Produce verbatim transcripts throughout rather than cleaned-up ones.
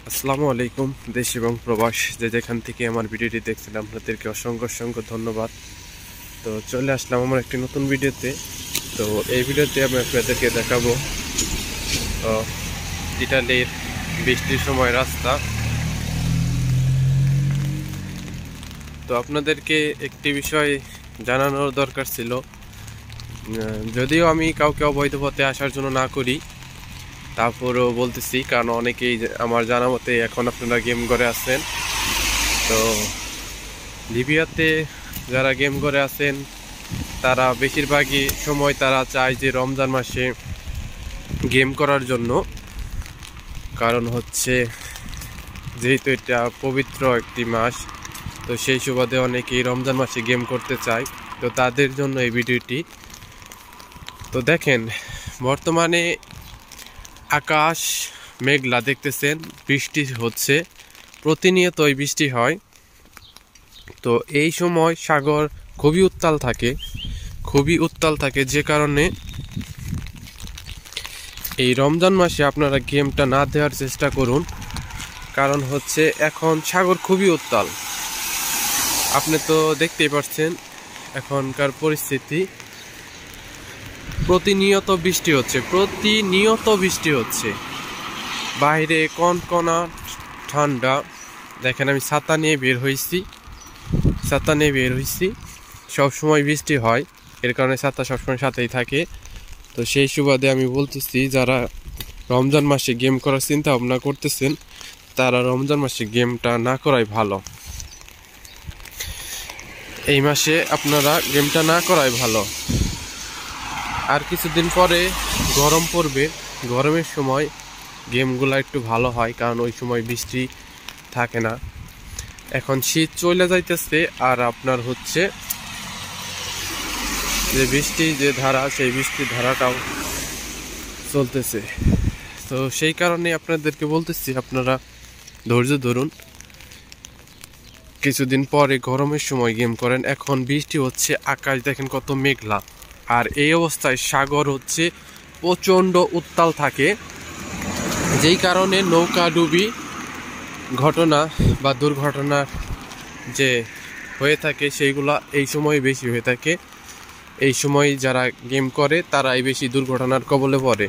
আসসালামু আলাইকুম। দেশ এবং প্রবাস যে যেখান থেকে আমার ভিডিওটি দেখছেন আপনাদেরকে অসংখ্য অসংখ্য ধন্যবাদ। তো চলে আসলাম আমার একটি নতুন ভিডিওতে। তো এই ভিডিওতে আমি আপনাদেরকে দেখাবো ইটালির বৃষ্টির সময় রাস্তা। তো আপনাদেরকে একটি বিষয় জানানোর দরকার ছিল, যদিও আমি কাউকে অবৈধ পথে আসার জন্য না করি, তারপরেও বলতেছি কারণ অনেকেই আমার জানা মতে এখন আপনারা গেম ঘরে আছেন। তো লিবিয়াতে যারা গেম ঘরে আছেন তারা বেশিরভাগই সময় তারা চায় যে রমজান মাসে গেম করার জন্য, কারণ হচ্ছে যেহেতু এটা পবিত্র একটি মাস, তো সেই সুবাদে অনেকেই রমজান মাসে গেম করতে চায়। তো তাদের জন্য এই ভিডিওটি। তো দেখেন, বর্তমানে আকাশ মেঘলা দেখতেছেন, বৃষ্টি হচ্ছে, প্রতিনিয়তই বৃষ্টি হয়। তো এই সময় সাগর খুবই উত্তাল থাকে খুবই উত্তাল থাকে যে কারণে এই রমজান মাসে আপনারা গেমটা না দেওয়ার চেষ্টা করুন। কারণ হচ্ছে এখন সাগর খুবই উত্তাল, আপনি তো দেখতেই পাচ্ছেন এখনকার পরিস্থিতি। প্রতিনিয়ত বৃষ্টি হচ্ছে প্রতিনিয়ত বৃষ্টি হচ্ছে বাইরে কনকনা ঠান্ডা। দেখেন, আমি ছাতা নিয়ে বের হয়েছি ছাতা নিয়ে বের হয়েছি সবসময় বৃষ্টি হয়, এর কারণে ছাতা সবসময় সাথেই থাকে। তো সেই সুবাদে আমি বলতেছি, যারা রমজান মাসে গেম করার চিন্তা ভাবনা করতেছেন তারা রমজান মাসে গেমটা না করাই ভালো। এই মাসে আপনারা গেমটা না করাই ভালো। আর কিছুদিন পরে গরম পড়বে, গরমের সময় গেমগুলো একটু ভালো হয়, কারণ ওই সময় বৃষ্টি থাকে না। এখন শীত চলে যাইতেছে, আর আপনার হচ্ছে যে বৃষ্টি যে ধারা, সেই বৃষ্টির ধারাটাও চলতেছে। তো সেই কারণে আপনাদেরকে বলতেছি, আপনারা ধৈর্য ধরুন, কিছুদিন পরে গরমের সময় গেম করেন। এখন বৃষ্টি হচ্ছে, আকাশ দেখেন কত মেঘলা, আর এই অবস্থায় সাগর হচ্ছে প্রচণ্ড উত্তাল থাকে, যেই কারণে নৌকা ডুবি ঘটনা বা দুর্ঘটনা যে হয়ে থাকে সেইগুলা এই সময় বেশি হয়ে থাকে। এই সময় যারা গেম করে তারাই বেশি দুর্ঘটনার কবলে পড়ে।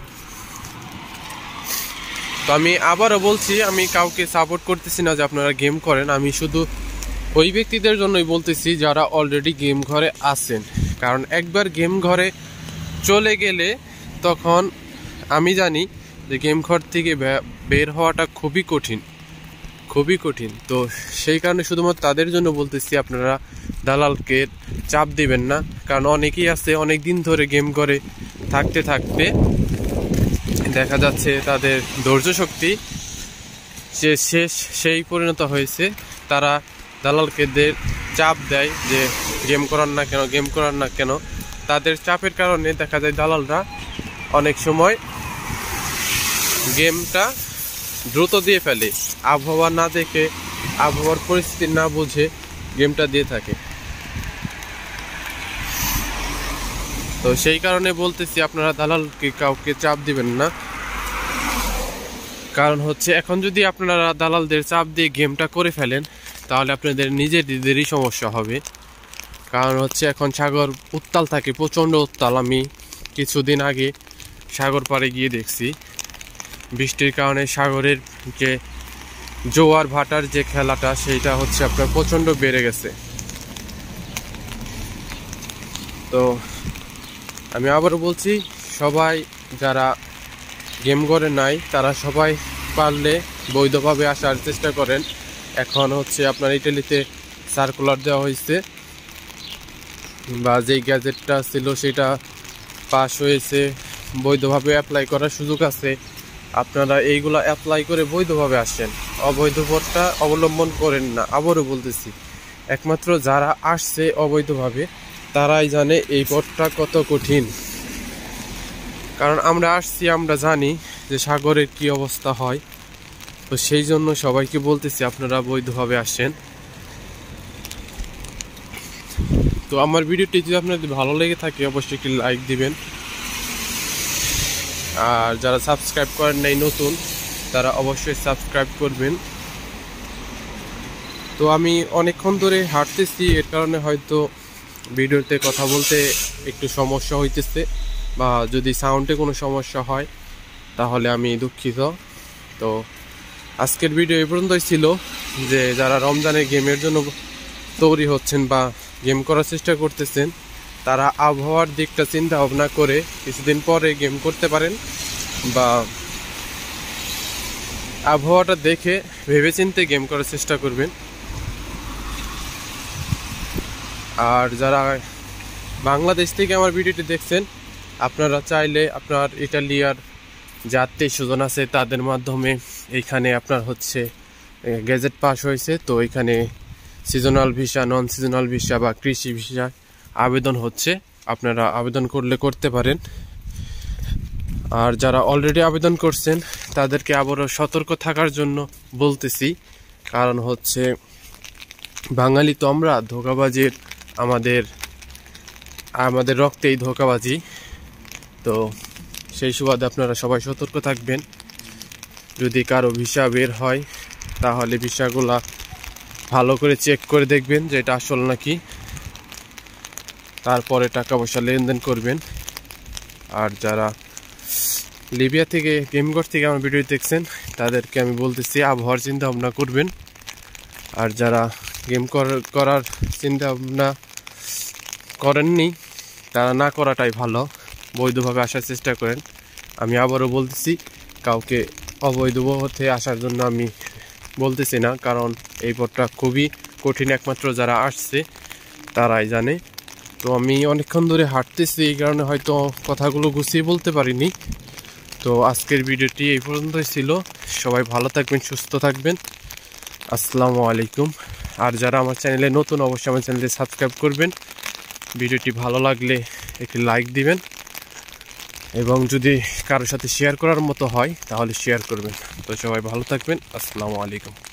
তো আমি আবারও বলছি, আমি কাউকে সাপোর্ট করতেছি না যে আপনারা গেম করেন, আমি শুধু ওই ব্যক্তিদের জন্যই বলতেছি যারা অলরেডি গেম ঘরে আছেন। কারণ একবার গেম ঘরে চলে গেলে তখন আমি জানি যে গেম ঘর থেকে বের হওয়াটা খুবই কঠিন খুবই কঠিন তো সেই কারণে শুধুমাত্র তাদের জন্য বলতেছি, আপনারা দালালকে চাপ দিবেন না। কারণ অনেকেই আছে অনেক দিন ধরে গেম ঘরে থাকতে থাকতে দেখা যাচ্ছে তাদের ধৈর্য শক্তি যে শেষ সেই পরিণত হয়েছে, তারা দালালকে চাপ দেয় যে গেম করার না কেন গেম করার না কেন তাদের চাপের কারণে দেখা যায় দালালরা অনেক সময় গেমটা দ্রুত দিয়ে ফেলে, আবহাওয়া না দেখে, আবহাওয়ার পরিস্থিতি না বুঝে গেমটা দিয়ে থাকে। তো সেই কারণে বলতেছি, আপনারা দালালকে কাউকে চাপ দিবেন না। কারণ হচ্ছে এখন যদি আপনারা দালালদের চাপ দিয়ে গেমটা করে ফেলেন তাহলে আপনাদের নিজেদেরই সমস্যা হবে। কারণ হচ্ছে এখন সাগর উত্তাল থাকে, প্রচণ্ড উত্তাল। আমি কিছুদিন আগে সাগর পাড়ে গিয়ে দেখছি, বৃষ্টির কারণে সাগরের যে জোয়ার ভাটার যে খেলাটা সেইটা হচ্ছে আপনার প্রচণ্ড বেড়ে গেছে। তো আমি আবারও বলছি, সবাই যারা গেম ঘরে নাই তারা সবাই পারলে বৈধভাবে আসার চেষ্টা করেন। এখন হচ্ছে আপনার ইটালিতে সার্কুলার দেওয়া হয়েছে, বা যেই গ্যাজেটটা ছিল সেটা পাস হয়েছে, বৈধভাবে অ্যাপ্লাই করার সুযোগ আছে। আপনারা এইগুলা অ্যাপ্লাই করে বৈধভাবে আসেন, অবৈধ পথটা অবলম্বন করেন না। আবারও বলতেছি, একমাত্র যারা আসছে অবৈধভাবে তারাই জানে এই পথটা কত কঠিন। কারণ আমরা আসছি, আমরা জানি যে সাগরের কি অবস্থা হয়। তো সেই জন্য সবাইকে বলতেছি, আপনারা বৈধভাবে আসেন। তো আমার ভিডিওটি যদি আপনাদের ভালো লেগে থাকে অবশ্যই একটি লাইক দিবেন, আর যারা সাবস্ক্রাইব করেন নাই নতুন তারা অবশ্যই সাবস্ক্রাইব করবেন। তো আমি অনেকক্ষণ ধরে হাঁটতেছি, এর কারণে হয়তো ভিডিওতে কথা বলতে একটু সমস্যা হইতেছে, বা যদি সাউন্ডে কোনো সমস্যা হয় তাহলে আমি দুঃখিত। তো আজকের ভিডিও এই পর্যন্তই ছিল। যে যারা রমজানে গেমের জন্য তৈরি হচ্ছেন বা গেম করার চেষ্টা করতেছেন, তারা আবহাওয়ার দিকটা চিন্তা ভাবনা করে কিছুদিন পরে গেম করতে পারেন, বা আবহাওয়াটা দেখে ভেবেচিন্তে গেম করার চেষ্টা করবেন। আর যারা বাংলাদেশ থেকে আমার ভিডিওটি দেখছেন, আপনারা চাইলে আপনার ইটালিয়ার যে আত্মীয় স্বজন আছে তাদের মাধ্যমে এইখানে আপনার হচ্ছে গেজেট পাস হয়েছে, তো এখানে seasonal visa, non seasonal visa বা কৃষি ভিসা আবেদন হচ্ছে, আপনারা আবেদন করলে করতে পারেন। আর যারা অলরেডি আবেদন করছেন তাদেরকে আবারও সতর্ক থাকার জন্য বলতেছি, কারণ হচ্ছে বাঙালি তো আমরা, ধোঁকাবাজির আমাদের আমাদের রক্তেই ধোঁকাবাজি। তো সেই সুবাদে আপনারা সবাই সতর্ক থাকবেন। যদি কারো ভিসা বের হয় তাহলে ভিসাগুলা ভালো করে চেক করে দেখবেন যে এটা আসল নাকি, তারপরে টাকা পয়সা লেনদেন করবেন। আর যারা লিবিয়া থেকে, গেমঘর থেকে আমার ভিডিও দেখছেন, তাদেরকে আমি বলতেছি আবহাওয়ার চিন্তা ভাবনা করবেন। আর যারা গেম করার চিন্তা ভাবনা করেননি, তারা না করাটাই ভালো, বৈধভাবে আসার চেষ্টা করেন। আমি আবারও বলতেছি, কাউকে অবৈধ পথে আসার জন্য আমি বলতেছি না, কারণ এই পথটা খুবই কঠিন, একমাত্র যারা আসছে তারাই জানে। তো আমি অনেকক্ষণ ধরে হাঁটতেছি, এই কারণে হয়তো কথাগুলো গুছিয়ে বলতে পারিনি। তো আজকের ভিডিওটি এই পর্যন্তই ছিল। সবাই ভালো থাকবেন, সুস্থ থাকবেন। আসসালামু আলাইকুম। আর যারা আমার চ্যানেলে নতুন, অবশ্যই আমার চ্যানেলে সাবস্ক্রাইব করবেন। ভিডিওটি ভালো লাগলে একটি লাইক দিবেন, এবং যদি কারোর সাথে শেয়ার করার মতো হয় তাহলে শেয়ার করবেন। তো সবাই ভালো থাকবেন। আসসালামু আলাইকুম।